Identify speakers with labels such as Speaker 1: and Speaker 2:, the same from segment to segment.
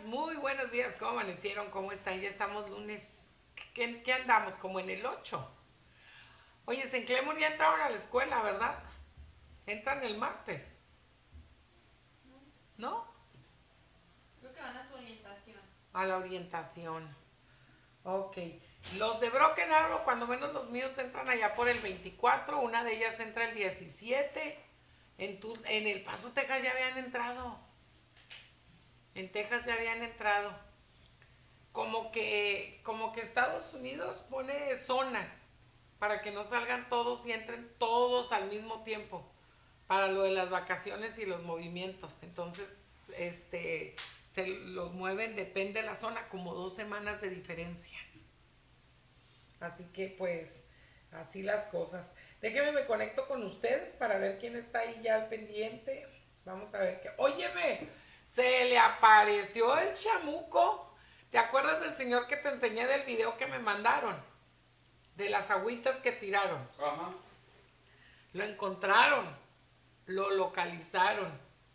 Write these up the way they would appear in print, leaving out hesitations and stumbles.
Speaker 1: muy buenos días. ¿Cómo amanecieron? ¿Cómo están? Ya estamos lunes. ¿Qué andamos? Como en el 8. Oye, en Clemor ya entraron a la escuela, ¿verdad? Entran el martes, ¿no?
Speaker 2: Creo que van a su orientación.
Speaker 1: A la orientación. Ok. Los de Broken Arrow, cuando menos los míos, entran allá por el 24. Una de ellas entra el 17. En El Paso, Texas ya habían entrado. En Texas ya habían entrado. Como que Estados Unidos pone zonas para que no salgan todos y entren todos al mismo tiempo para lo de las vacaciones y los movimientos. Entonces, se los mueven, depende de la zona, como 2 semanas de diferencia. Así que pues, así las cosas. Déjenme me conecto con ustedes para ver quién está ahí ya al pendiente. Vamos a ver qué. Óyeme, se le apareció el chamuco. ¿Te acuerdas del señor que te enseñé del video que me mandaron? De las agüitas que tiraron.
Speaker 3: Ajá.
Speaker 1: Lo encontraron. Lo localizaron.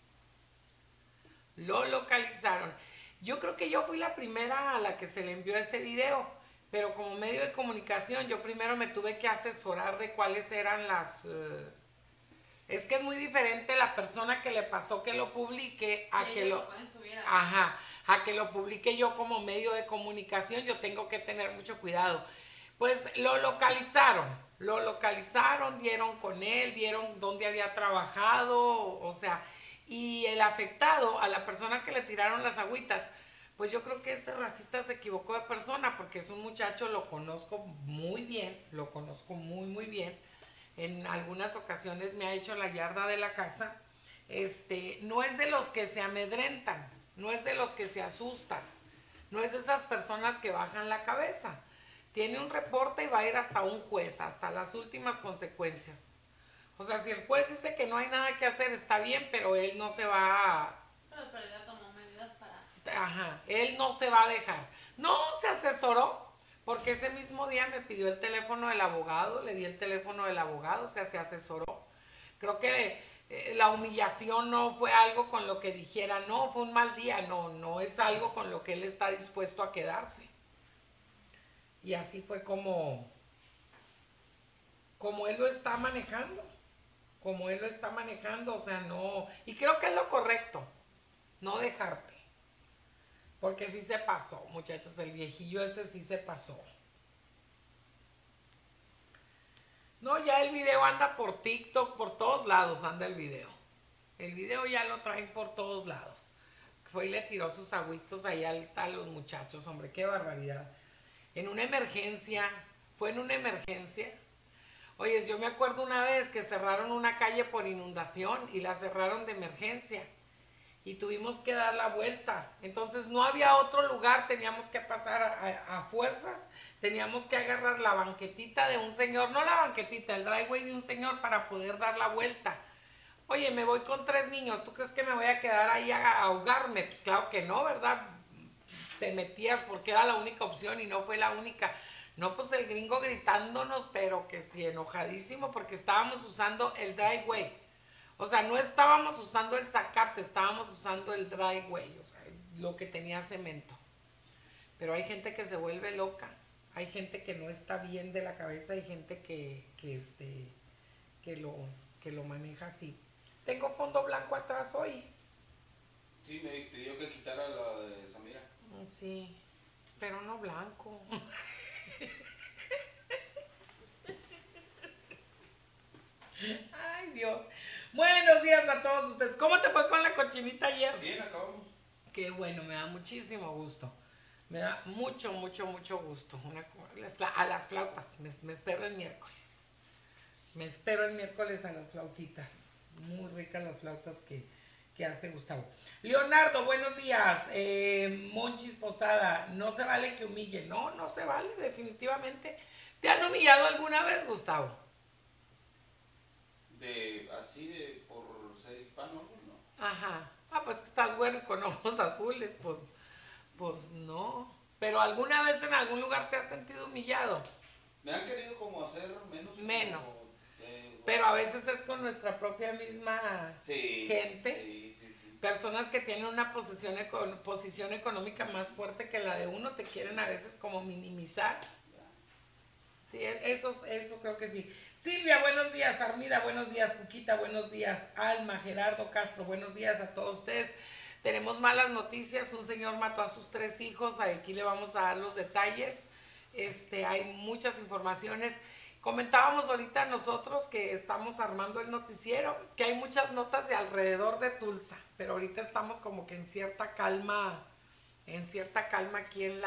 Speaker 1: Lo localizaron. Yo creo que yo fui la primera a la que se le envió ese video, pero como medio de comunicación yo primero me tuve que asesorar de cuáles eran las... es que es muy diferente la persona que le pasó que lo publique a
Speaker 2: Sí,
Speaker 1: que
Speaker 2: ellos
Speaker 1: lo...
Speaker 2: pueden subir a...
Speaker 1: Ajá, a que lo publique yo como medio de comunicación. Yo tengo que tener mucho cuidado. Pues lo localizaron, dieron con él, dieron dónde había trabajado, o sea, y el afectado, a la persona que le tiraron las agüitas, pues yo creo que este racista se equivocó de persona, porque es un muchacho, lo conozco muy bien, lo conozco muy, muy bien. En algunas ocasiones me ha hecho la yarda de la casa. No es de los que se amedrentan, no es de los que se asustan, no es de esas personas que bajan la cabeza. Tiene un reporte y va a ir hasta un juez, hasta las últimas consecuencias. O sea, si el juez dice que no hay nada que hacer, está bien, pero él no se va a...
Speaker 2: Pero ya tomó medidas para...
Speaker 1: Ajá, él no se va a dejar. No, se asesoró, porque ese mismo día me pidió el teléfono del abogado, le di el teléfono del abogado, o sea, se asesoró. Creo que la humillación no fue algo con lo que dijera, no, fue un mal día, no es algo con lo que él está dispuesto a quedarse. Y así fue como él lo está manejando, o sea, no, y creo que es lo correcto, no dejarte, porque sí se pasó, muchachos, el viejillo ese sí se pasó. No, ya el video anda por TikTok, por todos lados anda el video. El video ya lo traen por todos lados. Fue y le tiró sus agüitos ahí a los muchachos, hombre, qué barbaridad. En una emergencia, fue en una emergencia. Oye, yo me acuerdo una vez que cerraron una calle por inundación y la cerraron de emergencia y tuvimos que dar la vuelta. Entonces no había otro lugar, teníamos que pasar a fuerzas, teníamos que agarrar la banquetita de un señor, no la banquetita, el driveway de un señor para poder dar la vuelta. Oye, me voy con 3 niños, ¿tú crees que me voy a quedar ahí a ahogarme? Pues claro que no, ¿verdad? Te metías porque era la única opción y no fue la única. No, pues el gringo gritándonos, pero que sí, enojadísimo porque estábamos usando el driveway. O sea, no estábamos usando el zacate, estábamos usando el driveway, o sea, lo que tenía cemento. Pero hay gente que se vuelve loca, hay gente que no está bien de la cabeza, hay gente que lo maneja así. Tengo fondo blanco atrás hoy.
Speaker 3: Sí, me pidió que quitara la de Samira.
Speaker 1: Sí, pero no blanco. Ay, Dios. Buenos días a todos ustedes. ¿Cómo te fue con la cochinita ayer?
Speaker 3: Bien, acabamos.
Speaker 1: Qué bueno, me da muchísimo gusto. Me da mucho, mucho, mucho gusto. A las flautas. Me espero el miércoles. Me espero el miércoles a las flautitas. Muy ricas las flautas que hace Gustavo. Leonardo, buenos días. Monchis Posada, no se vale que humille. No, no se vale, definitivamente. ¿Te han humillado alguna vez, Gustavo?
Speaker 3: Por ser hispano, no.
Speaker 1: Ajá. Ah, pues que estás bueno y con ojos azules, pues no. Pero alguna vez en algún lugar te has sentido humillado.
Speaker 3: Me han querido como hacer menos.
Speaker 1: Menos.
Speaker 3: Como,
Speaker 1: Pero a veces es con nuestra propia misma
Speaker 3: sí,
Speaker 1: gente.
Speaker 3: Sí.
Speaker 1: personas que tienen una posición económica más fuerte que la de uno te quieren a veces como minimizar. Sí, eso creo que sí. Silvia, buenos días. Armida, buenos días. Cuquita, buenos días. Alma, Gerardo Castro, buenos días a todos ustedes. Tenemos malas noticias. Un señor mató a sus 3 hijos. Aquí le vamos a dar los detalles. Hay muchas informaciones. Comentábamos ahorita nosotros que estamos armando el noticiero, que hay muchas notas de alrededor de Tulsa, pero ahorita estamos como que en cierta calma aquí en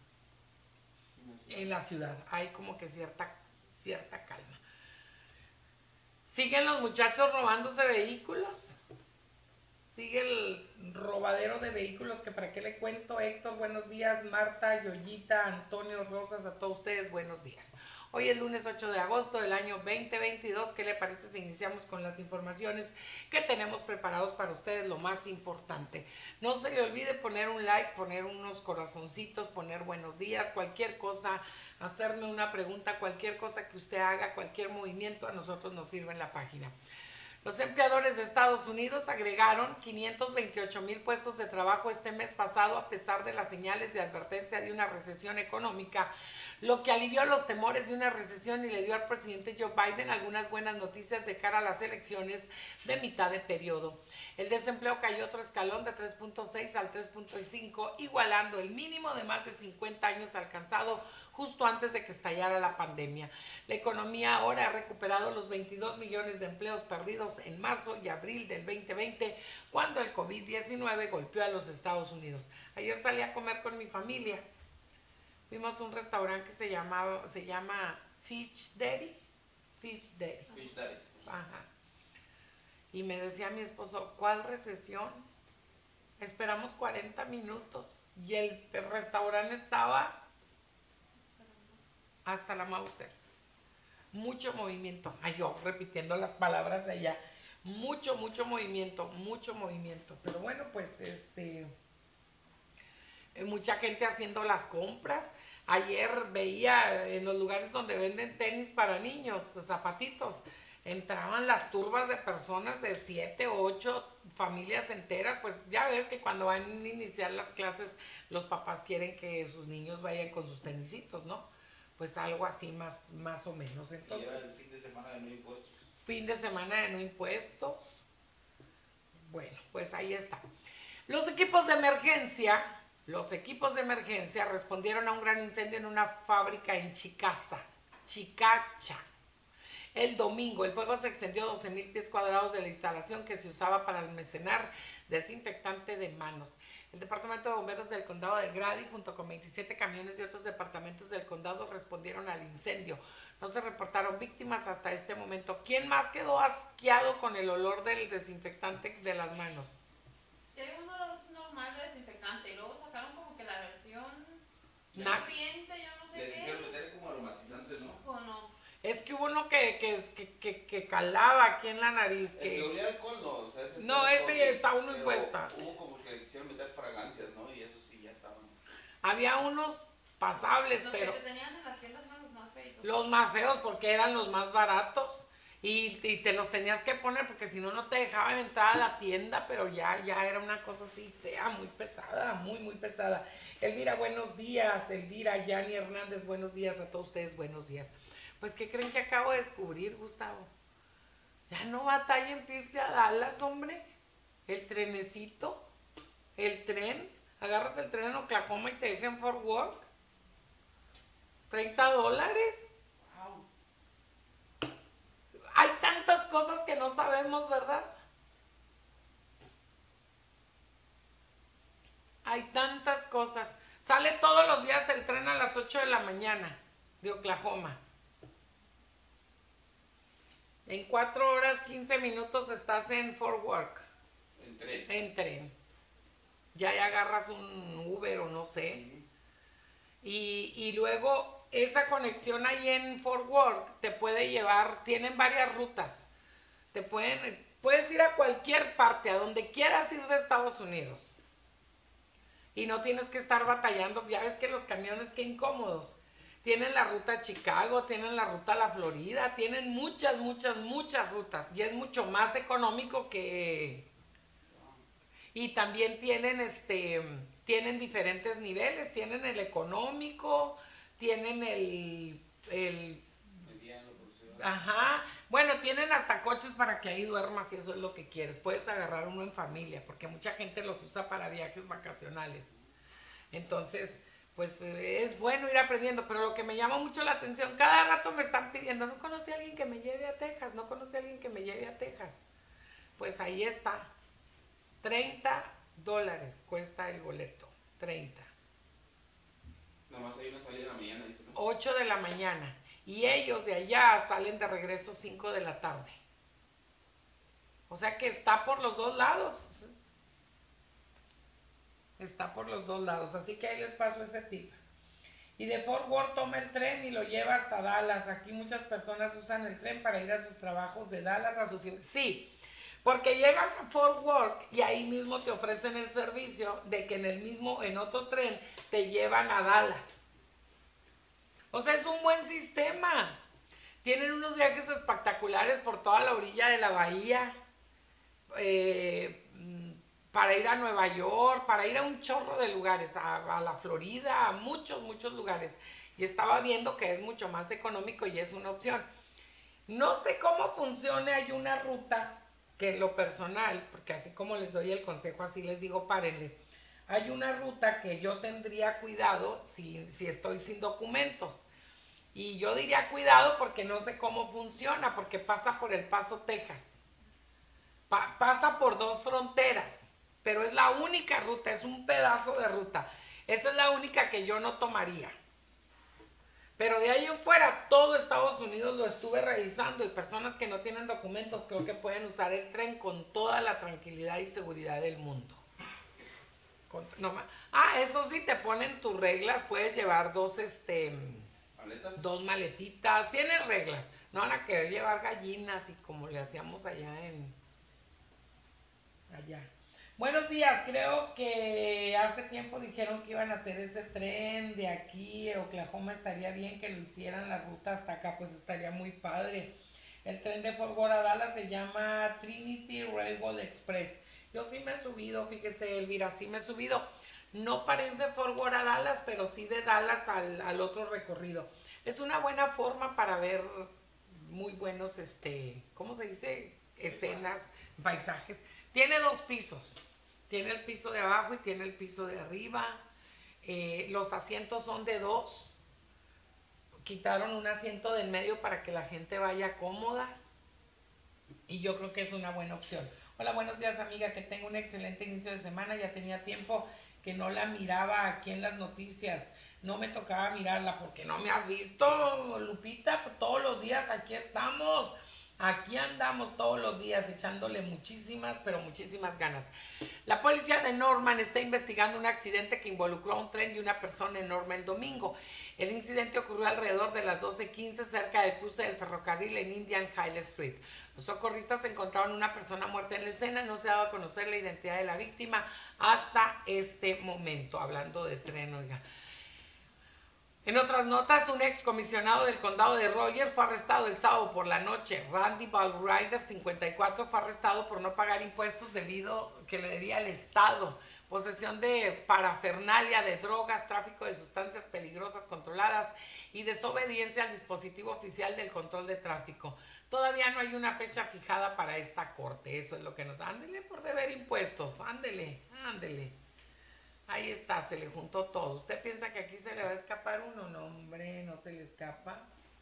Speaker 1: la ciudad. Hay como que cierta calma. ¿Siguen los muchachos robándose vehículos? Sigue el robadero de vehículos, que para qué le cuento. Héctor, buenos días. Marta, Yoyita, Antonio, Rosas, a todos ustedes, buenos días. Hoy es lunes 8 de agosto del año 2022. ¿Qué le parece si iniciamos con las informaciones que tenemos preparados para ustedes? Lo más importante. No se le olvide poner un like, poner unos corazoncitos, poner buenos días, cualquier cosa, hacerme una pregunta, cualquier cosa que usted haga, cualquier movimiento, a nosotros nos sirve en la página. Los empleadores de Estados Unidos agregaron 528,000 puestos de trabajo este mes pasado a pesar de las señales de advertencia de una recesión económica, lo que alivió los temores de una recesión y le dio al presidente Joe Biden algunas buenas noticias de cara a las elecciones de mitad de periodo. El desempleo cayó otro escalón de 3.6 al 3.5, igualando el mínimo de más de 50 años alcanzado justo antes de que estallara la pandemia. La economía ahora ha recuperado los 22 millones de empleos perdidos en marzo y abril del 2020, cuando el COVID-19 golpeó a los Estados Unidos. Ayer salí a comer con mi familia. Fuimos a un restaurante que se llama Fish Daddy. Fish Daddy.
Speaker 3: Fish Daddy.
Speaker 1: Ajá. Y me decía mi esposo, ¿cuál recesión? Esperamos 40 minutos y el restaurante estaba hasta la Mauser. Mucho movimiento. Ay, yo repitiendo las palabras de allá. Mucho movimiento. Pero bueno, pues mucha gente haciendo las compras. Ayer veía en los lugares donde venden tenis para niños, zapatitos, entraban las turbas de personas de 7 o 8 familias enteras. Pues ya ves que cuando van a iniciar las clases, los papás quieren que sus niños vayan con sus tenisitos, ¿no? Pues algo así más o menos. Entonces,
Speaker 3: y era el fin de semana de no impuestos.
Speaker 1: Fin de semana de no impuestos. Bueno, pues ahí está. Los equipos de emergencia respondieron a un gran incendio en una fábrica en Chicacha. El domingo, el fuego se extendió 12,000 pies cuadrados de la instalación que se usaba para almacenar desinfectante de manos. El Departamento de Bomberos del Condado de Grady, junto con 27 camiones de otros departamentos del condado, respondieron al incendio. No se reportaron víctimas hasta este momento. ¿Quién más quedó asqueado con el olor del desinfectante de las manos?
Speaker 2: Y había un olor normal de desinfectante y luego sacaron como que la versión
Speaker 1: Nah.
Speaker 2: nutriente, yo no sé
Speaker 3: Le quisieron
Speaker 2: qué.
Speaker 3: meter como aromatizantes, ¿no?
Speaker 2: O no.
Speaker 1: Es que hubo uno que calaba aquí en la nariz.
Speaker 3: El que olía alcohol, no. O sea,
Speaker 1: No, ese ya está uno
Speaker 3: pero
Speaker 1: impuesta.
Speaker 3: Hubo como que le quisieron meter fragancias, ¿no? Y eso sí, ya estaban.
Speaker 1: Había unos pasables,
Speaker 2: Los
Speaker 1: pero
Speaker 2: que te tenían en las tiendas eran los más feitos.
Speaker 1: los más feos porque eran los más baratos. Y te los tenías que poner porque si no, no te dejaban entrar a la tienda, pero ya era una cosa así fea, muy pesada, muy pesada. Elvira, buenos días. Elvira, Yani Hernández, buenos días a todos ustedes, buenos días. Pues, ¿qué creen que acabo de descubrir, Gustavo? Ya no batalla en irse a Dallas, hombre. El trenecito, el tren. Agarras el tren en Oklahoma y te dejan Fort Worth. $30.
Speaker 3: Wow.
Speaker 1: Hay tantas cosas que no sabemos, ¿verdad? Hay tantas cosas. Sale todos los días el tren a las 8 de la mañana de Oklahoma. En 4 horas, 15 minutos estás en Fort Worth.
Speaker 3: En tren.
Speaker 1: En tren. Ya agarras un Uber o no sé. Y luego esa conexión ahí en Fort Worth te puede llevar, tienen varias rutas. Puedes ir a cualquier parte, a donde quieras ir de Estados Unidos. Y no tienes que estar batallando. Ya ves que los camiones, qué incómodos. Tienen la ruta a Chicago, tienen la ruta a la Florida, tienen muchas rutas. Y es mucho más económico que... Y también tienen diferentes niveles, tienen el económico, tienen
Speaker 3: Mediano, por decirlo.
Speaker 1: ajá, bueno, tienen hasta coches para que ahí duermas si eso es lo que quieres. Puedes agarrar uno en familia, porque mucha gente los usa para viajes vacacionales. Entonces, pues es bueno ir aprendiendo, pero lo que me llama mucho la atención, cada rato me están pidiendo, no conocí a alguien que me lleve a Texas, no conocí a alguien que me lleve a Texas. Pues ahí está, $30 cuesta el boleto, 30.
Speaker 3: Nada más hay una salida en la mañana, dice, ¿no?
Speaker 1: 8 de la mañana. Y ellos de allá salen de regreso 5 de la tarde. O sea que está por los dos lados. Está por los dos lados. Así que ahí les paso ese tip. Y de Fort Worth toma el tren y lo lleva hasta Dallas. Aquí muchas personas usan el tren para ir a sus trabajos de Dallas a sus... Sí, porque llegas a Fort Worth y ahí mismo te ofrecen el servicio de que en otro tren te llevan a Dallas. O sea, es un buen sistema. Tienen unos viajes espectaculares por toda la orilla de la bahía. Para ir a Nueva York, para ir a un chorro de lugares, a la Florida, a muchos, muchos lugares. Y estaba viendo que es mucho más económico y es una opción. No sé cómo funciona, hay una ruta que en lo personal, porque así como les doy el consejo, así les digo, párenle. Hay una ruta que yo tendría cuidado si estoy sin documentos. Y yo diría cuidado porque no sé cómo funciona, porque pasa por El Paso, Texas. Pasa por 2 fronteras, pero es la única ruta, es un pedazo de ruta. Esa es la única que yo no tomaría. Pero de ahí en fuera, todo Estados Unidos lo estuve revisando y personas que no tienen documentos creo que pueden usar el tren con toda la tranquilidad y seguridad del mundo. Eso sí, te ponen tus reglas, puedes llevar
Speaker 3: ¿Maletas?
Speaker 1: 2 maletitas, tienes reglas. No van a querer llevar gallinas y como le hacíamos allá. Buenos días, creo que hace tiempo dijeron que iban a hacer ese tren de aquí a Oklahoma, estaría bien que lo hicieran la ruta hasta acá, pues estaría muy padre. El tren de Fort Worth a Dallas se llama Trinity Railroad Express. Yo sí me he subido, fíjese Elvira, sí me he subido. No para ir de Fort Worth a Dallas, pero sí de Dallas al otro recorrido. Es una buena forma para ver muy buenos, ¿cómo se dice? Escenas, paisajes. Tiene 2 pisos. Tiene el piso de abajo y tiene el piso de arriba. Los asientos son de 2. Quitaron un asiento del medio para que la gente vaya cómoda. Y yo creo que es una buena opción. Hola, buenos días, amiga. Que tenga un excelente inicio de semana. Ya tenía tiempo que no la miraba aquí en las noticias. No me tocaba mirarla porque no me has visto, Lupita. Todos los días aquí estamos. Aquí andamos todos los días echándole muchísimas, pero muchísimas ganas. La policía de Norman está investigando un accidente que involucró a un tren y una persona enorme el domingo. El incidente ocurrió alrededor de las 12:15 cerca del cruce del ferrocarril en Indian Hill Street. Los socorristas encontraron una persona muerta en la escena. No se ha dado a conocer la identidad de la víctima hasta este momento. Hablando de tren, oiga. En otras notas, un excomisionado del condado de Rogers fue arrestado el sábado por la noche. Randy Balrider, 54, fue arrestado por no pagar impuestos debido que le debía al Estado. Posesión de parafernalia de drogas, tráfico de sustancias peligrosas controladas y desobediencia al dispositivo oficial del control de tráfico. Todavía no hay una fecha fijada para esta corte. Eso es lo que nos... Ándele por deber impuestos, ándele. Ahí está, se le juntó todo. ¿Usted piensa que aquí se le va a escapar uno? No, hombre, no se le escapa.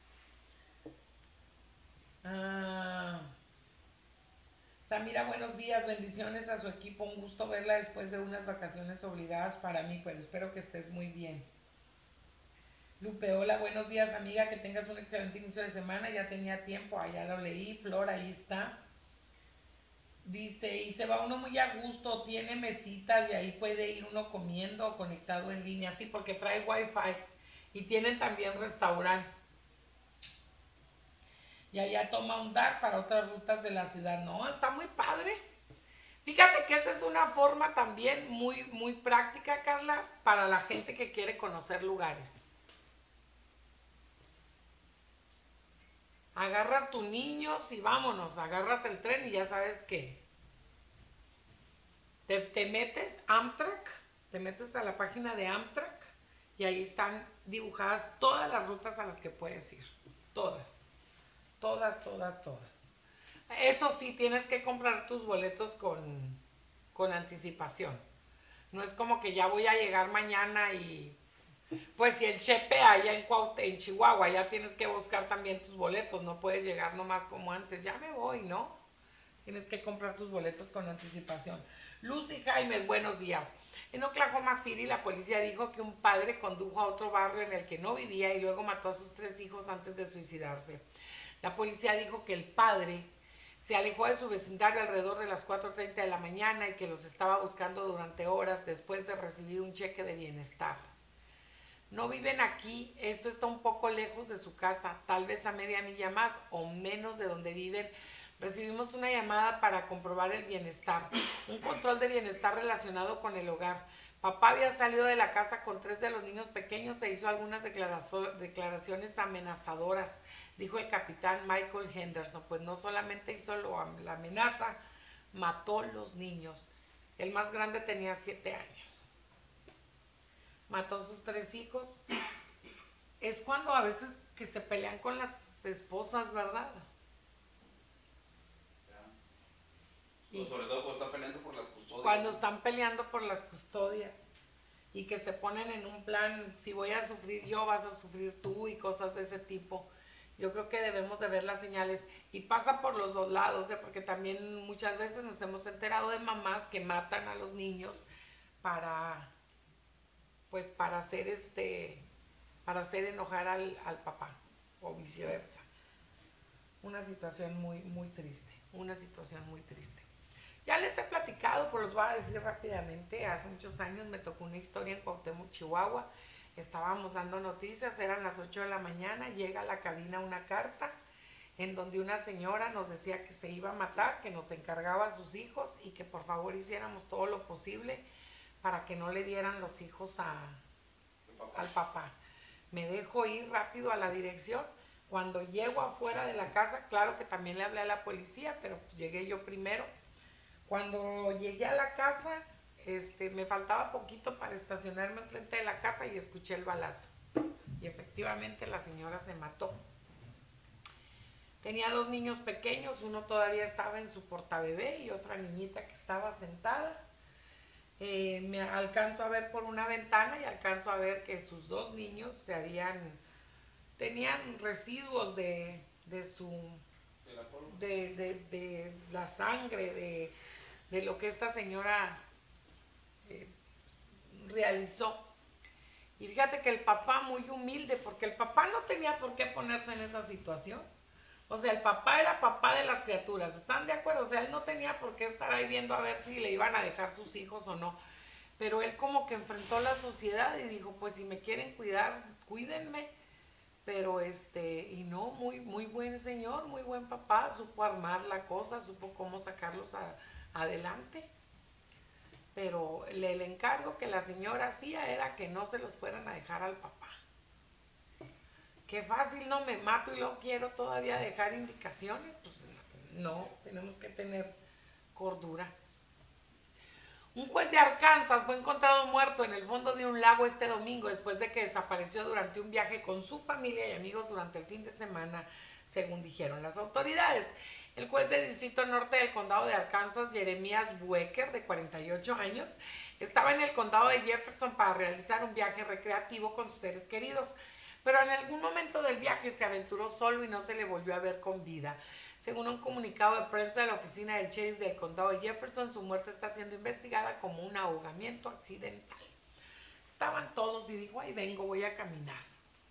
Speaker 1: Samira, buenos días, bendiciones a su equipo. Un gusto verla después de unas vacaciones obligadas para mí, pero espero que estés muy bien. Lupe, hola, buenos días, amiga, que tengas un excelente inicio de semana. Ya tenía tiempo, ya lo leí. Flor, ahí está. Dice, y se va uno muy a gusto, tiene mesitas y ahí puede ir uno comiendo conectado en línea, sí, porque trae wifi y tienen también restaurante. Y allá toma un DAR para otras rutas de la ciudad. No, está muy padre. Fíjate que esa es una forma también muy, muy práctica, Carla, para la gente que quiere conocer lugares. Agarras tus niños y vámonos, agarras el tren y ya sabes que Te metes Amtrak, te metes a la página de Amtrak y ahí están dibujadas todas las rutas a las que puedes ir. Todas. Todas, todas, todas. Eso sí, tienes que comprar tus boletos con anticipación. No es como que ya voy a llegar mañana y... Pues si el Chepe allá en Chihuahua, ya tienes que buscar también tus boletos. No puedes llegar nomás como antes. Ya me voy, ¿no? Tienes que comprar tus boletos con anticipación. Lucy Jaimes, buenos días. En Oklahoma City, la policía dijo que un padre condujo a otro barrio en el que no vivía y luego mató a sus 3 hijos antes de suicidarse. La policía dijo que el padre se alejó de su vecindario alrededor de las 4:30 de la mañana y que los estaba buscando durante horas después de recibir un cheque de bienestar. No viven aquí, esto está un poco lejos de su casa, tal vez a media milla más o menos de donde viven. Recibimos una llamada para comprobar el bienestar, un control de bienestar relacionado con el hogar. Papá había salido de la casa con 3 de los niños pequeños e hizo algunas declaraciones amenazadoras, dijo el capitán Michael Henderson. Pues no solamente hizo la amenaza, mató los niños. El más grande tenía 7 años. Mató a sus 3 hijos. Es cuando a veces que se pelean con las esposas, ¿verdad?
Speaker 3: Y sobre todo cuando están peleando por las custodias.
Speaker 1: Cuando están peleando por las custodias y que se ponen en un plan, si voy a sufrir yo, vas a sufrir tú y cosas de ese tipo. Yo creo que debemos de ver las señales y pasa por los dos lados, porque también muchas veces nos hemos enterado de mamás que matan a los niños para hacer enojar al papá o viceversa. Una situación muy, muy triste, una situación muy triste. Ya les he platicado, pero los voy a decir rápidamente. Hace muchos años me tocó una historia en Cuauhtémoc, Chihuahua. Estábamos dando noticias, eran las 8 de la mañana, llega a la cabina una carta en donde una señora nos decía que se iba a matar, que nos encargaba a sus hijos y que por favor hiciéramos todo lo posible para que no le dieran los hijos al papá. Me dejo ir rápido a la dirección. Cuando llego afuera de la casa, claro que también le hablé a la policía, pero pues llegué yo primero. Cuando llegué a la casa, me faltaba poquito para estacionarme enfrente de la casa y escuché el balazo. Y efectivamente la señora se mató. Tenía 2 niños pequeños, uno todavía estaba en su portabebé y otra niñita que estaba sentada. Me alcanzo a ver por una ventana y alcanzo a ver que sus 2 niños tenían residuos de la sangre, de lo que esta señora realizó. Y fíjate que el papá muy humilde, porque el papá no tenía por qué ponerse en esa situación. O sea, el papá era papá de las criaturas, ¿están de acuerdo? O sea, él no tenía por qué estar ahí viendo a ver si le iban a dejar sus hijos o no. Pero él como que enfrentó la sociedad y dijo, pues si me quieren cuidar, cuídenme. Pero y no, muy, muy buen señor, muy buen papá, supo armar la cosa, supo cómo sacarlos adelante. Pero el encargo que la señora hacía era que no se los fueran a dejar al papá. Qué fácil, no me mato y luego quiero todavía dejar indicaciones. Pues no, tenemos que tener cordura. Un juez de Arkansas fue encontrado muerto en el fondo de un lago este domingo después de que desapareció durante un viaje con su familia y amigos durante el fin de semana, según dijeron las autoridades. El juez de Distrito Norte del Condado de Arkansas, Jeremías Buecker, de 48 años, estaba en el condado de Jefferson para realizar un viaje recreativo con sus seres queridos, pero en algún momento del viaje se aventuró solo y no se le volvió a ver con vida. Según un comunicado de prensa de la oficina del sheriff del condado de Jefferson, su muerte está siendo investigada como un ahogamiento accidental. Estaban todos y dijo, ahí vengo, voy a caminar.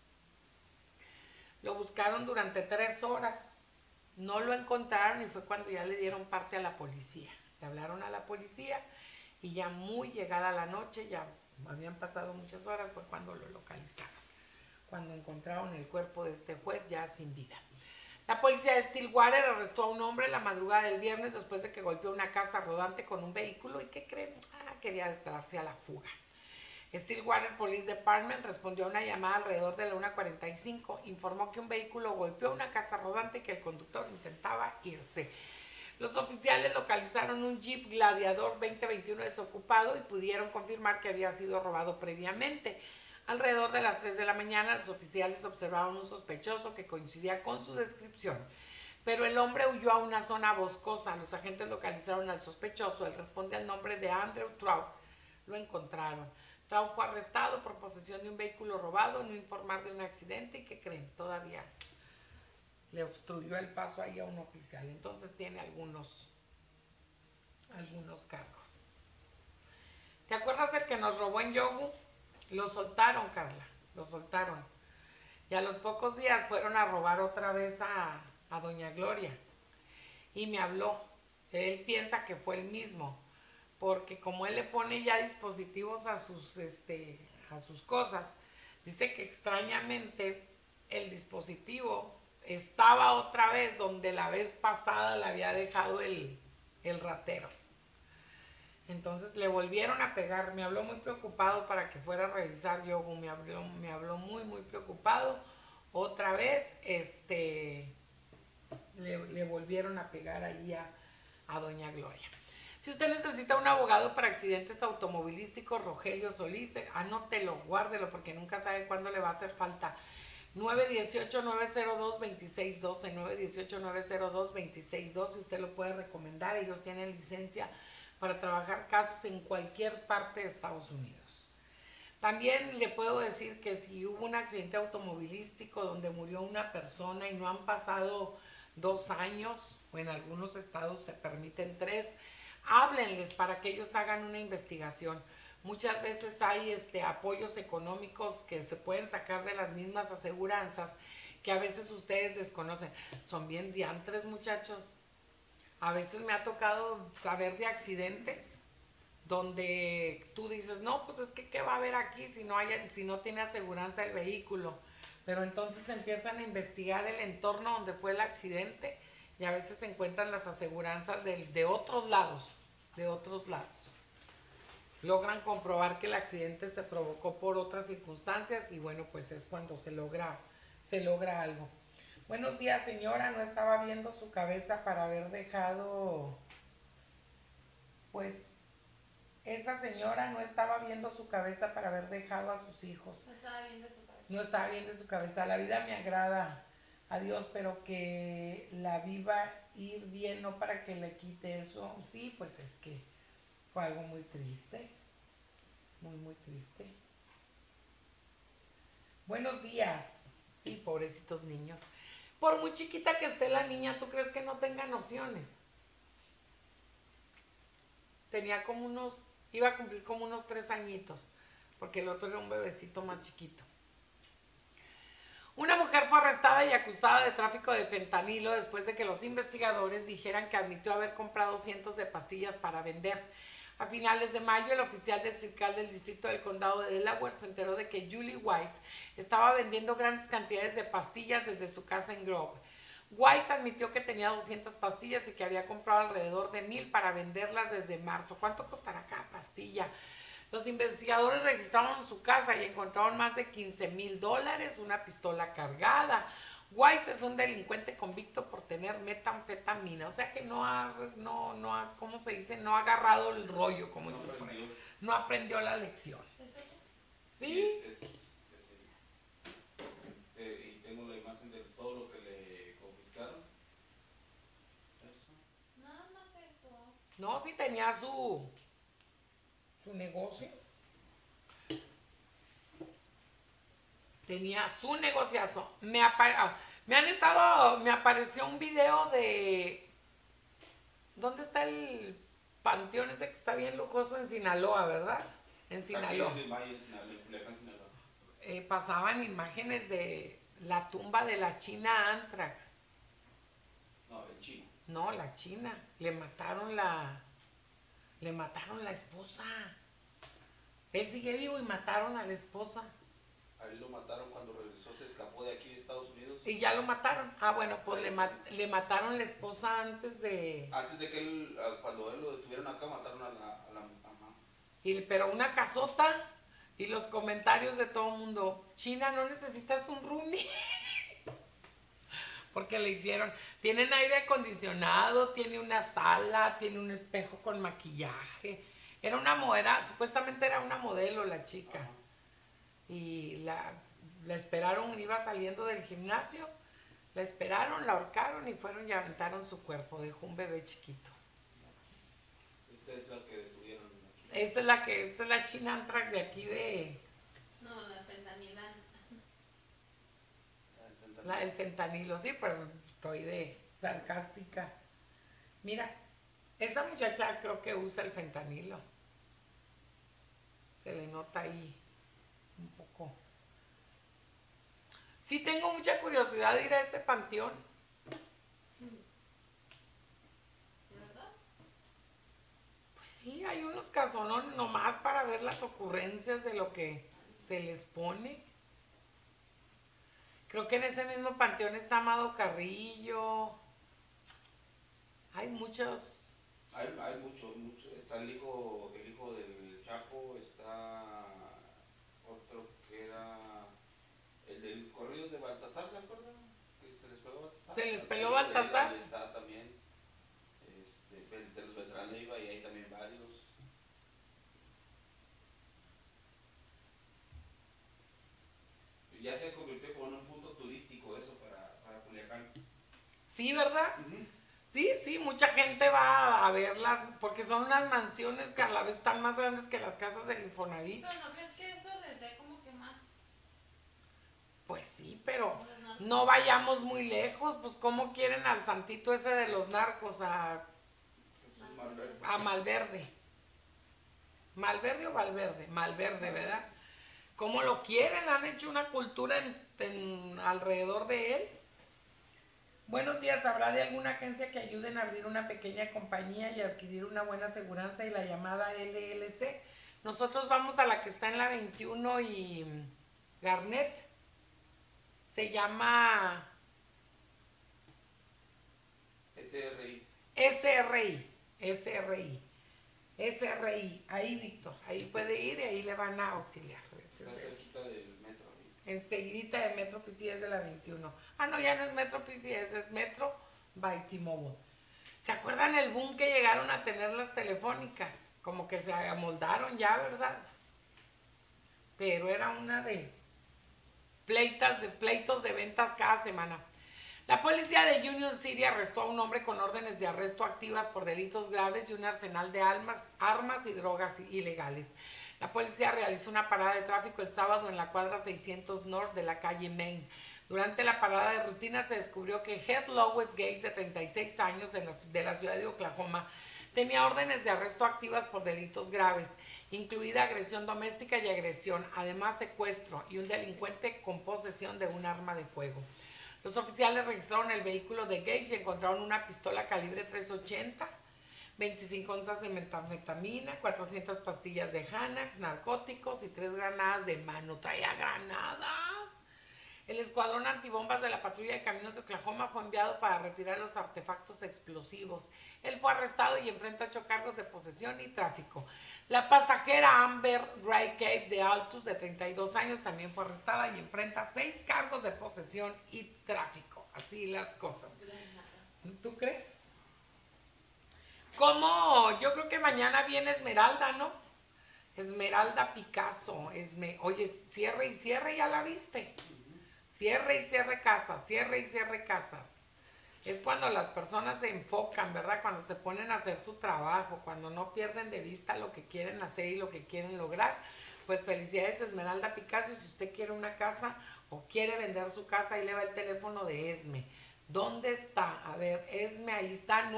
Speaker 1: Lo buscaron durante 3 horas, no lo encontraron y fue cuando ya le dieron parte a la policía. Le hablaron a la policía y ya muy llegada la noche, ya habían pasado muchas horas, fue cuando lo localizaron. Cuando encontraron el cuerpo de este juez ya sin vida. La policía de Stillwater arrestó a un hombre la madrugada del viernes después de que golpeó una casa rodante con un vehículo y ¿qué creen? Quería darse a la fuga. Stillwater Police Department respondió a una llamada alrededor de la 1:45. Informó que un vehículo golpeó una casa rodante y que el conductor intentaba irse. Los oficiales localizaron un Jeep Gladiador 2021 desocupado y pudieron confirmar que había sido robado previamente. Alrededor de las 3 de la mañana, los oficiales observaron un sospechoso que coincidía con su descripción, pero el hombre huyó a una zona boscosa. Los agentes localizaron al sospechoso. Él responde al nombre de Andrew Traut. Lo encontraron. Traut fue arrestado por posesión de un vehículo robado, no informar de un accidente y, ¿qué creen? Todavía le obstruyó el paso ahí a un oficial. Entonces tiene algunos cargos. ¿Te acuerdas el que nos robó en Yogu? Lo soltaron, Carla, lo soltaron. Y a los pocos días fueron a robar otra vez a doña Gloria. Y me habló. Él piensa que fue el mismo, porque como él le pone ya dispositivos a sus cosas, dice que extrañamente el dispositivo estaba otra vez donde la vez pasada le había dejado el ratero. Entonces le volvieron a pegar. Me habló muy preocupado para que fuera a revisar Yogu. Me habló muy, muy preocupado. Otra vez, le volvieron a pegar ahí a doña Gloria. Si usted necesita un abogado para accidentes automovilísticos, Rogelio Solís, anótelo, guárdelo, porque nunca sabe cuándo le va a hacer falta. 918-902-2612, 918-902-2612, usted lo puede recomendar. Ellos tienen licencia para trabajar casos en cualquier parte de Estados Unidos. También le puedo decir que si hubo un accidente automovilístico donde murió una persona y no han pasado 2 años, o en algunos estados se permiten 3, háblenles para que ellos hagan una investigación. Muchas veces hay apoyos económicos que se pueden sacar de las mismas aseguranzas que a veces ustedes desconocen. Son bien diantres, muchachos. A veces me ha tocado saber de accidentes donde tú dices, no, pues es que ¿qué va a haber aquí si no tiene aseguranza el vehículo? Pero entonces empiezan a investigar el entorno donde fue el accidente y a veces se encuentran las aseguranzas de otros lados, Logran comprobar que el accidente se provocó por otras circunstancias y bueno, pues es cuando se logra algo. Buenos días, señora, no estaba viendo su cabeza para haber dejado, pues, esa señora no estaba viendo su cabeza para haber dejado a sus hijos.
Speaker 2: No estaba viendo su cabeza.
Speaker 1: No estaba viendo su cabeza. La vida me agrada a Dios, pero que la viva ir bien, no para que le quite eso. Sí, pues es que fue algo muy triste. Muy, muy triste. Buenos días. Sí, pobrecitos niños. Por muy chiquita que esté la niña, ¿tú crees que no tenga nociones? Tenía iba a cumplir como unos 3 añitos, porque el otro era un bebecito más chiquito. Una mujer fue arrestada y acusada de tráfico de fentanilo después de que los investigadores dijeran que admitió haber comprado cientos de pastillas para vender. A finales de mayo, el oficial fiscal del distrito del condado de Delaware se enteró de que Julie Weiss estaba vendiendo grandes cantidades de pastillas desde su casa en Grove. Weiss admitió que tenía 200 pastillas y que había comprado alrededor de 1,000 para venderlas desde marzo. ¿Cuánto costará cada pastilla? Los investigadores registraron su casa y encontraron más de $15,000, una pistola cargada. Weiss es un delincuente convicto por tener metanfetamina, o sea que no ha, ¿cómo se dice? No ha agarrado el rollo, como dice por ahí. No aprendió la lección. ¿Sí?
Speaker 3: Y tengo la imagen de todo lo que le confiscaron. Eso.
Speaker 2: Nada más eso.
Speaker 1: No, sí tenía su negocio. Tenía su negociazo. Me apareció un video de ¿dónde está el panteón ese que está bien lujoso en Sinaloa, verdad? En Sinaloa. Pasaban imágenes de la tumba de la China Anthrax.
Speaker 3: No, el chino.
Speaker 1: No, la China. Le mataron la esposa. Él sigue vivo y mataron a la esposa.
Speaker 3: A él lo mataron cuando regresó, se escapó de aquí de Estados Unidos.
Speaker 1: Y ya lo mataron. Ah, bueno, pues le mataron la esposa antes de...
Speaker 3: Antes de que cuando él lo detuvieron acá, mataron a la mamá.
Speaker 1: Pero una casota y los comentarios de todo el mundo. China, ¿no necesitas un roomie? porque le hicieron, tienen aire acondicionado, tiene una sala, tiene un espejo con maquillaje. Era una modelo, supuestamente era una modelo la chica. Y la esperaron, iba saliendo del gimnasio, la esperaron, la ahorcaron y fueron y aventaron su cuerpo, dejó un bebé chiquito.
Speaker 3: Esta es la que detuvieron aquí.
Speaker 1: Esta es la China Anthrax de aquí de...
Speaker 2: No, la fentanila.
Speaker 1: La del fentanilo, sí, pues estoy de sarcástica. Mira, esa muchacha creo que usa el fentanilo. Se le nota ahí un poco. Sí tengo mucha curiosidad de ir a ese panteón.
Speaker 2: ¿De verdad?
Speaker 1: Pues sí, hay unos casonones nomás para ver las ocurrencias de lo que se les pone. Creo que en ese mismo panteón está Amado Carrillo. Hay muchos.
Speaker 3: Hay mucho. Está el hijo del Chapo, está otro que era el del corrido de Baltasar, ¿se acuerdan? Que se les peló Baltasar.
Speaker 1: Se les peló Baltasar.
Speaker 3: Ahí está también, de los Beltrán Leiva, y hay también varios. Ya se convirtió como en un punto turístico eso para Culiacán.
Speaker 1: Sí, ¿verdad? Sí, mucha gente va a verlas porque son unas mansiones que a la vez están más grandes que las casas del Infonavit.
Speaker 2: Pero ¿no crees que eso les dé como que más?
Speaker 1: Pues sí, pero no vayamos muy lejos, pues ¿cómo quieren al santito ese de los narcos a Malverde? ¿Malverde o Valverde? Malverde, ¿verdad? ¿Cómo lo quieren? Han hecho una cultura alrededor de él. Buenos días, ¿habrá de alguna agencia que ayuden a abrir una pequeña compañía y adquirir una buena aseguranza y la llamada LLC? Nosotros vamos a la que está en la 21 y Garnet. Se llama SRI. Ahí, Víctor, ahí puede ir y ahí le van a auxiliar.
Speaker 3: Está cerquita del metro.
Speaker 1: Enseguidita de Metro PCS de la 21. Ah, no, ya no es Metro PCS, es Metro by T-Mobile. ¿Se acuerdan el boom que llegaron a tener las telefónicas? Como que se amoldaron ya, ¿verdad? Pero era una de pleitos de ventas cada semana. La policía de Union City arrestó a un hombre con órdenes de arresto activas por delitos graves y un arsenal de armas y drogas ilegales. La policía realizó una parada de tráfico el sábado en la cuadra 600 North de la calle Main. Durante la parada de rutina se descubrió que Heath Lois Gates, de 36 años, de la ciudad de Oklahoma, tenía órdenes de arresto activas por delitos graves, incluida agresión doméstica y agresión, además secuestro y un delincuente con posesión de un arma de fuego. Los oficiales registraron el vehículo de Gates y encontraron una pistola calibre .380, 25 onzas de metanfetamina, 400 pastillas de Xanax, narcóticos y 3 granadas de mano. ¡Traía granadas! El escuadrón antibombas de la patrulla de caminos de Oklahoma fue enviado para retirar los artefactos explosivos. Él fue arrestado y enfrenta 8 cargos de posesión y tráfico. La pasajera Amber Ray Cape de Altus, de 32 años, también fue arrestada y enfrenta 6 cargos de posesión y tráfico. Así las cosas. ¿Tú crees? ¿Cómo? Yo creo que mañana viene Esmeralda, ¿no? Esmeralda Picasso. Oye, cierre y cierre, ¿ya la viste? Cierre y cierre casas, cierre y cierre casas. Es cuando las personas se enfocan, ¿verdad? Cuando se ponen a hacer su trabajo, cuando no pierden de vista lo que quieren hacer y lo que quieren lograr. Pues felicidades, Esmeralda Picasso. Si usted quiere una casa o quiere vender su casa, ahí le va el teléfono de Esme. ¿Dónde está? A ver, Esme, ahí está,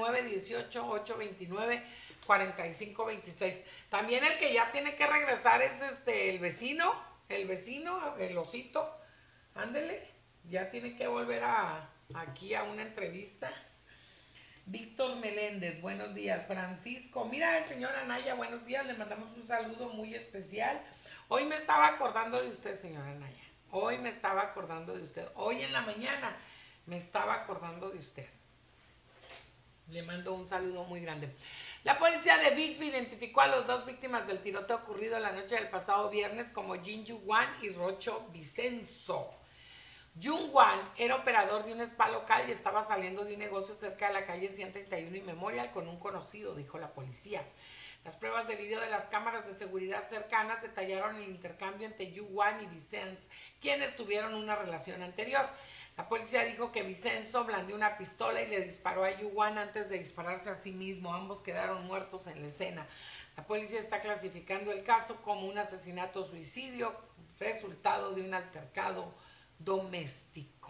Speaker 1: 918-829-4526. También el que ya tiene que regresar es el vecino, el osito. Ándele, ya tiene que volver aquí a una entrevista. Víctor Meléndez, buenos días. Francisco, mira el señor Anaya, buenos días, le mandamos un saludo muy especial. Hoy me estaba acordando de usted, señor Anaya. Hoy me estaba acordando de usted. Hoy en la mañana me estaba acordando de usted. Le mando un saludo muy grande. La policía de Bixby identificó a las 2 víctimas del tiroteo ocurrido la noche del pasado viernes como Jinju Wan y Rocho Vicenzo. Jung Wan era operador de un spa local y estaba saliendo de un negocio cerca de la calle 131 y Memorial con un conocido, dijo la policía. Las pruebas de video de las cámaras de seguridad cercanas detallaron el intercambio entre Jung Wan y Vicenzo, quienes tuvieron una relación anterior. La policía dijo que Vicenzo blandió una pistola y le disparó a Jung Wan antes de dispararse a sí mismo. Ambos quedaron muertos en la escena. La policía está clasificando el caso como un asesinato-suicidio, resultado de un altercado doméstico.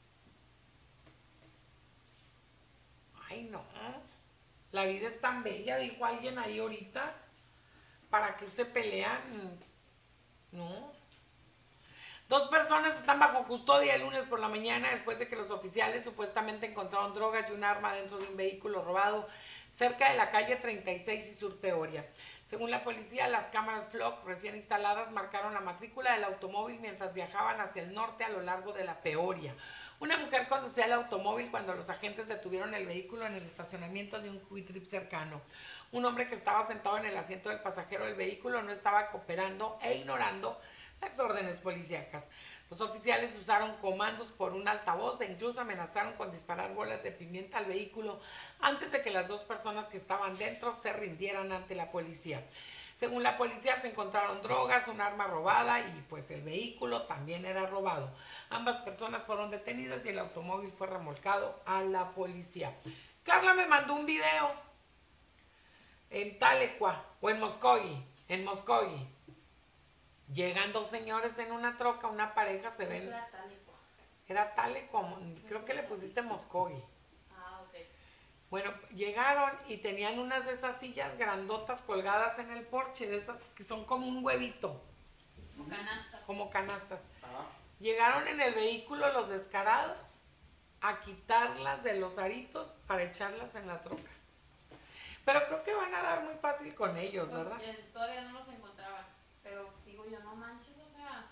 Speaker 1: Ay, no. La vida es tan bella, dijo alguien ahí ahorita. ¿Para qué se pelean? No. 2 personas están bajo custodia el lunes por la mañana después de que los oficiales supuestamente encontraron drogas y un arma dentro de un vehículo robado cerca de la calle 36 y Sur Peoria. Según la policía, las cámaras Flock recién instaladas marcaron la matrícula del automóvil mientras viajaban hacia el norte a lo largo de la Peoria. Una mujer conducía el automóvil cuando los agentes detuvieron el vehículo en el estacionamiento de un quick trip cercano. Un hombre que estaba sentado en el asiento del pasajero del vehículo no estaba cooperando e ignorando las órdenes policíacas. Los oficiales usaron comandos por un altavoz e incluso amenazaron con disparar bolas de pimienta al vehículo antes de que las 2 personas que estaban dentro se rindieran ante la policía. Según la policía, se encontraron drogas, un arma robada y pues el vehículo también era robado. Ambas personas fueron detenidas y el automóvil fue remolcado a la policía. Carla me mandó un video en Talecua o en Moscogui. Llegan 2 señores en una troca, una pareja, se ven. Era Talecua, creo que le pusiste Moscogui.
Speaker 2: Ah, ok.
Speaker 1: Bueno, llegaron y tenían unas de esas sillas grandotas colgadas en el porche, de esas que son como un huevito.
Speaker 2: Como canastas.
Speaker 1: Como canastas.
Speaker 3: Ajá.
Speaker 1: Llegaron en el vehículo los descarados a quitarlas de los aritos para echarlas en la troca. Pero creo que van a dar muy fácil con ellos,
Speaker 2: Pues,
Speaker 1: ¿verdad?
Speaker 2: todavía no los encontraban. Pero digo yo, no manches, o sea.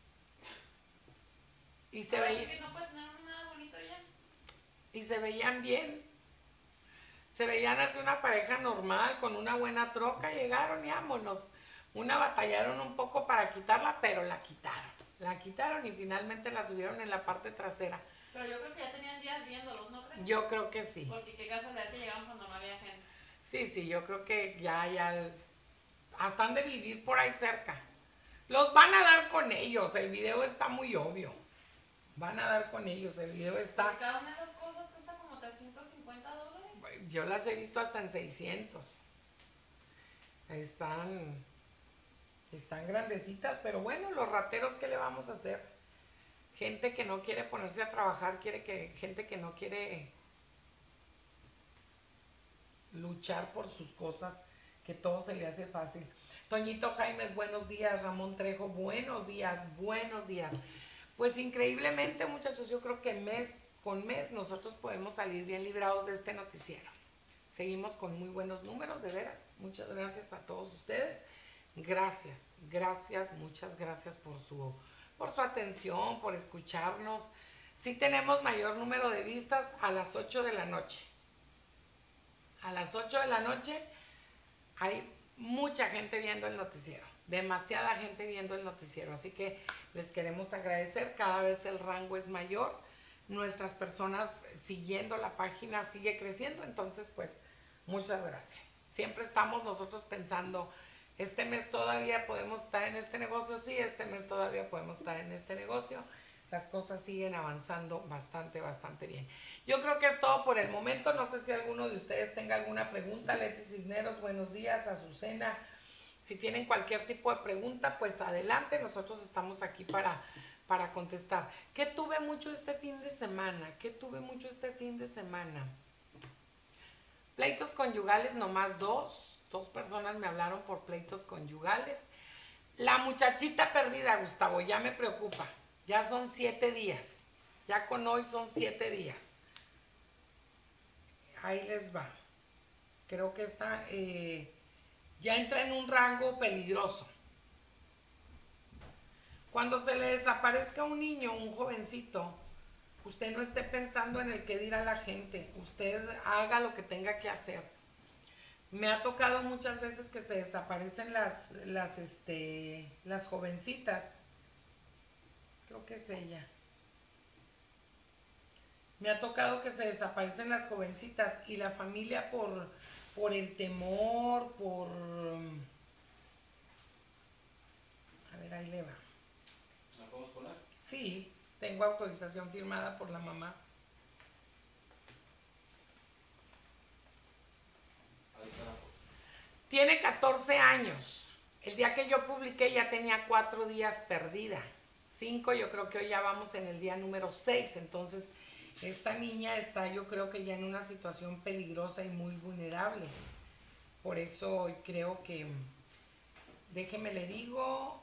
Speaker 1: Y se
Speaker 2: ahora sí
Speaker 1: veían,
Speaker 2: que no puede tener nada bonito ya.
Speaker 1: y se veían bien. Se veían así una pareja normal, con una buena troca, llegaron y vámonos. Una batallaron un poco para quitarla, pero la quitaron. La quitaron y finalmente la subieron en la parte trasera.
Speaker 2: Pero yo creo que ya tenían días viéndolos, ¿no crees?
Speaker 1: Yo creo que sí.
Speaker 2: Porque qué casualidad que llegaron cuando no había gente.
Speaker 1: Sí, yo creo que ya, hasta han de vivir por ahí cerca. Los van a dar con ellos, el video está muy obvio. Van a dar con ellos, el video está...
Speaker 2: Porque cada una de esas cosas cuesta como $350.
Speaker 1: Yo las he visto hasta en 600. Están grandecitas, pero bueno, los rateros, ¿qué le vamos a hacer? Gente que no quiere ponerse a trabajar, gente que no quiere luchar por sus cosas, que todo se le hace fácil. Toñito Jaimes, buenos días. Ramón Trejo, buenos días. Pues increíblemente, muchachos, yo creo que mes con mes nosotros podemos salir bien librados de este noticiero. Seguimos con muy buenos números, de veras. Muchas gracias a todos ustedes. Gracias, muchas gracias por su atención, por escucharnos. Sí tenemos mayor número de vistas a las 8 de la noche. A las 8 de la noche hay mucha gente viendo el noticiero, demasiada gente viendo el noticiero, así que les queremos agradecer, cada vez el rango es mayor, nuestras personas siguiendo la página sigue creciendo, entonces pues muchas gracias. Siempre estamos nosotros pensando, este mes todavía podemos estar en este negocio, sí, este mes todavía podemos estar en este negocio. Las cosas siguen avanzando bastante bien. Yo creo que es todo por el momento. No sé si alguno de ustedes tenga alguna pregunta. Leti Cisneros, buenos días. Azucena, si tienen cualquier tipo de pregunta, pues adelante. Nosotros estamos aquí para contestar. ¿Qué tuve mucho este fin de semana? Pleitos conyugales, nomás 2. 2 personas me hablaron por pleitos conyugales. La muchachita perdida, Gustavo, ya me preocupa. Ya son 7 días. Ya con hoy son 7 días. Ahí les va. Creo que esta ya entra en un rango peligroso. Cuando se le desaparezca un niño, un jovencito, usted no esté pensando en el qué dirá la gente. Usted haga lo que tenga que hacer. Me ha tocado muchas veces que se desaparecen las jovencitas. Creo que es ella. Me ha tocado que se desaparecen las jovencitas y la familia por el temor, A ver, ahí le va.
Speaker 3: ¿La podemos poner?
Speaker 1: Sí, tengo autorización firmada por la mamá.
Speaker 3: Ahí está la foto.
Speaker 1: Tiene 14 años. El día que yo publiqué ya tenía 4 días perdida. 5, yo creo que hoy ya vamos en el día número 6. Entonces, esta niña está, yo creo que ya en una situación peligrosa y muy vulnerable. Por eso creo que, déjeme le digo,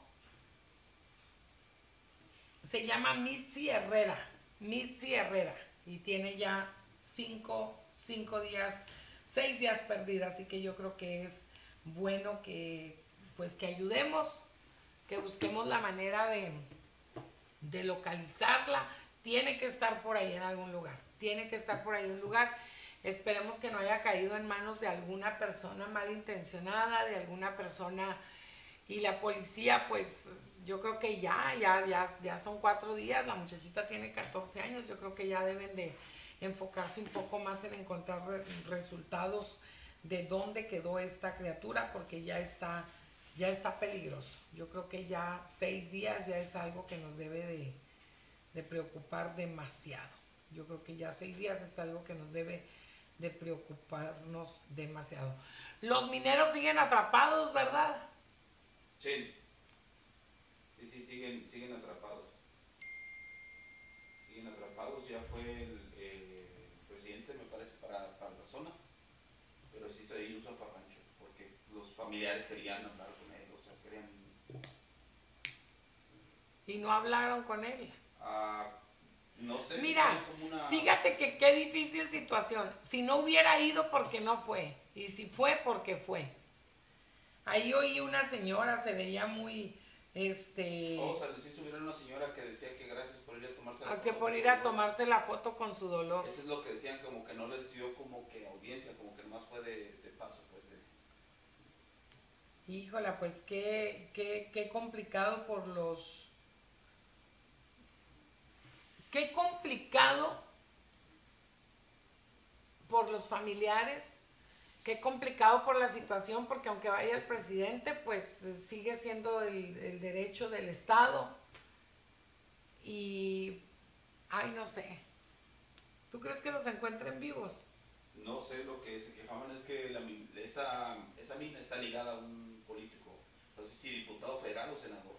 Speaker 1: se llama Mitzi Herrera. Mitzi Herrera. Y tiene ya 5 días, 6 días perdida. Así que yo creo que es bueno que, pues, que ayudemos, que busquemos la manera de localizarla. Tiene que estar por ahí en algún lugar. Tiene que estar por ahí en un lugar. Esperemos que no haya caído en manos de alguna persona malintencionada, de alguna persona. Y la policía, pues, yo creo que ya son 4 días. La muchachita tiene 14 años. Yo creo que ya deben de enfocarse un poco más en encontrar resultados de dónde quedó esta criatura, porque ya está peligroso. Yo creo que ya 6 días ya es algo que nos debe de preocupar demasiado. Yo creo que ya 6 días es algo que nos debe de preocuparnos demasiado. Los mineros siguen atrapados, ¿verdad?
Speaker 3: Sí. Sí, siguen atrapados. Siguen atrapados. Ya fue el presidente, me parece, para la zona. Pero sí se hizo zafarrancho. Porque los familiares querían hablar con él. O sea, querían.
Speaker 1: Y no hablaron con él.
Speaker 3: No sé
Speaker 1: Mira,
Speaker 3: si como una.
Speaker 1: fíjate que qué difícil situación. Si no hubiera ido, porque no fue. Y si fue, porque fue. Ahí oí una señora, se veía muy,
Speaker 3: O sea, sí subieron una señora que decía que gracias por ir a tomarse la foto.
Speaker 1: que por ir a tomarse la foto con su dolor.
Speaker 3: Eso es lo que decían, como que no les dio como que audiencia, como que nomás fue de paso, pues.
Speaker 1: Híjola, pues qué complicado por los... Qué complicado por los familiares, qué complicado por la situación, porque aunque vaya el presidente, pues sigue siendo el derecho del Estado. Y, ay, no sé. ¿Tú crees que los encuentren vivos?
Speaker 3: No sé, lo que se quejaban es que esa mina está ligada a un político, no sé si diputado federal o senador.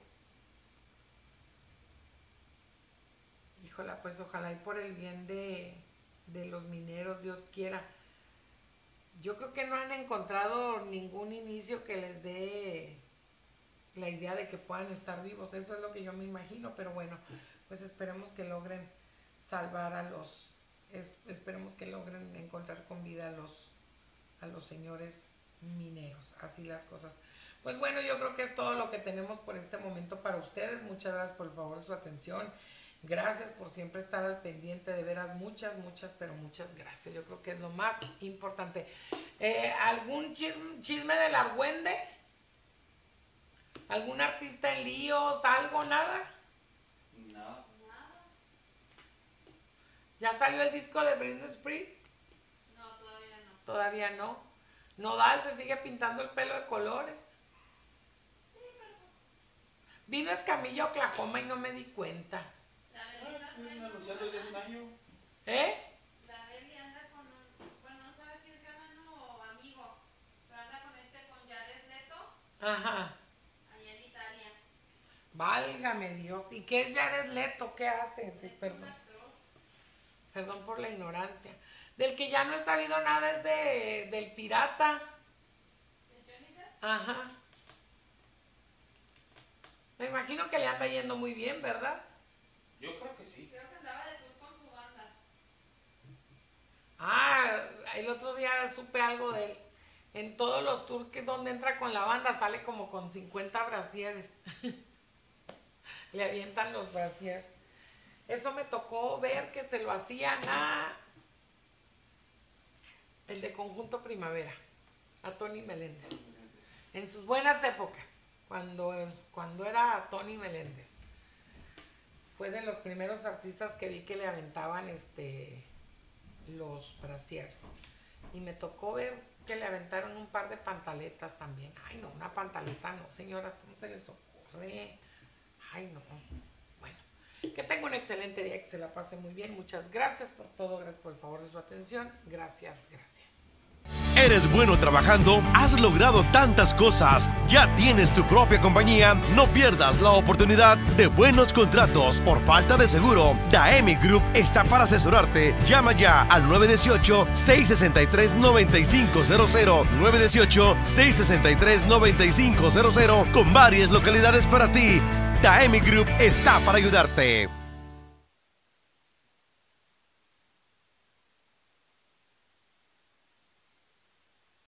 Speaker 1: Híjola, pues ojalá y por el bien de los mineros, Dios quiera. Yo creo que no han encontrado ningún inicio que les dé la idea de que puedan estar vivos. Eso es lo que yo me imagino, pero bueno, pues esperemos que logren salvar esperemos que logren encontrar con vida a los señores mineros. Así las cosas. Pues bueno, yo creo que es todo lo que tenemos por este momento para ustedes. Muchas gracias por el favor de su atención. Gracias por siempre estar al pendiente, de veras, muchas, pero muchas gracias. Yo creo que es lo más importante. ¿Algún chisme del argüende? ¿Algún artista en líos? ¿Algo? ¿Nada?
Speaker 3: Nada.
Speaker 1: ¿Ya salió el disco de Britney Spears?
Speaker 2: No, todavía no.
Speaker 1: Todavía no. Nodal se sigue pintando el pelo de colores.
Speaker 2: Sí, pero pues.
Speaker 1: Vino Escamilla a Oklahoma y no me di cuenta.
Speaker 2: La Belinda
Speaker 3: Pues me anunciaron ya hace un año.
Speaker 1: ¿Eh?
Speaker 2: La Beli anda con bueno, no sabes si es hermano o amigo, pero anda con Jared Leto,
Speaker 1: Ajá.
Speaker 2: allá en Italia.
Speaker 1: Válgame Dios. ¿Y qué es Jared Leto? ¿Qué hace?
Speaker 2: Es
Speaker 1: Perdón.
Speaker 2: un actor.
Speaker 1: Perdón por la ignorancia. Del que ya no he sabido nada es del pirata.
Speaker 2: ¿De Johnny Depp?
Speaker 1: Ajá. Me imagino que le anda yendo muy bien, ¿verdad?
Speaker 3: Yo creo que sí.
Speaker 2: Creo que andaba de tour con su banda.
Speaker 1: Ah, el otro día supe algo de él. En todos los tours donde entra con la banda sale como con 50 brasieres. Le avientan los brasieres. Eso me tocó ver que se lo hacían el de Conjunto Primavera, a Tony Meléndez. En sus buenas épocas, cuando era Tony Meléndez. Fue de los primeros artistas que vi que le aventaban los brasiers. Y me tocó ver que le aventaron un par de pantaletas también. Ay, no, una pantaleta no, señoras, ¿cómo se les ocurre? Ay, no. Bueno, que tenga un excelente día, que se la pase muy bien. Muchas gracias por todo, gracias por el favor de su atención. Gracias, gracias.
Speaker 4: Eres bueno trabajando, has logrado tantas cosas, ya tienes tu propia compañía, no pierdas la oportunidad de buenos contratos por falta de seguro. Daemi Group está para asesorarte. Llama ya al 918-663-9500, 918-663-9500 con varias localidades para ti. Daemi Group está para ayudarte.